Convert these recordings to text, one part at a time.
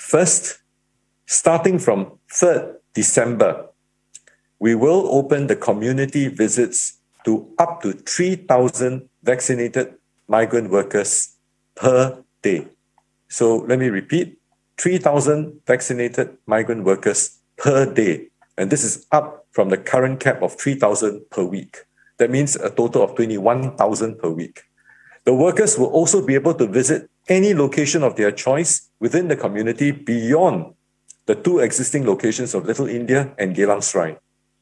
First, starting from 3rd December, we will open the community visits to up to 3,000 vaccinated migrant workers per day. So let me repeat, 3,000 vaccinated migrant workers per day. And this is up from the current cap of 3,000 per week. That means a total of 21,000 per week. The workers will also be able to visit any location of their choice within the community beyond the 2 existing locations of Little India and Geylang Serai.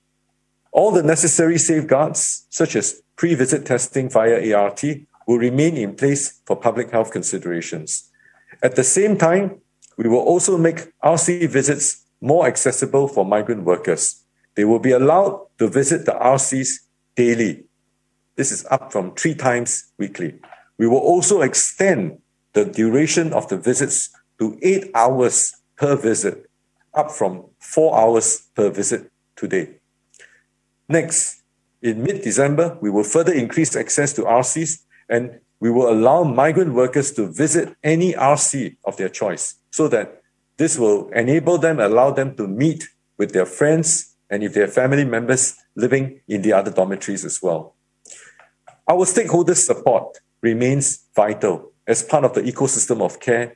All the necessary safeguards, such as pre-visit testing via ART, will remain in place for public health considerations. At the same time, we will also make RC visits more accessible for migrant workers. They will be allowed to visit the RCs daily. This is up from 3 times weekly. We will also extend the duration of the visits to 8 hours per visit, up from 4 hours per visit today. Next, in mid-December, we will further increase access to RCs, and we will allow migrant workers to visit any RC of their choice, so that this will allow them to meet with their friends and if they have family members living in the other dormitories as well. Our stakeholders' support remains vital as part of the ecosystem of care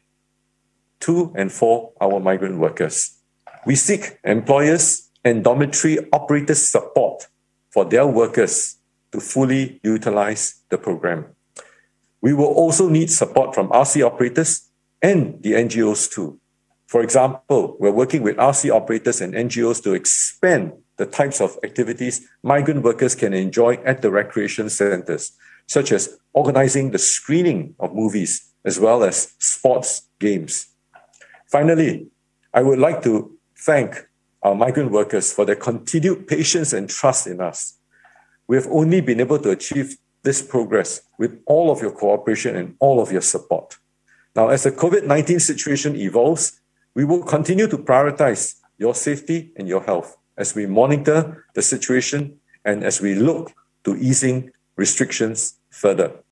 to and for our migrant workers. We seek employers and dormitory operators' support for their workers to fully utilize the program. We will also need support from RC operators and the NGOs too. For example, we're working with RC operators and NGOs to expand the types of activities migrant workers can enjoy at the recreation centers, such as organizing the screening of movies as well as sports games. Finally, I would like to thank our migrant workers for their continued patience and trust in us. We have only been able to achieve this progress with all of your cooperation and all of your support. Now, as the COVID-19 situation evolves, we will continue to prioritize your safety and your health as we monitor the situation and as we look to easing restrictions further.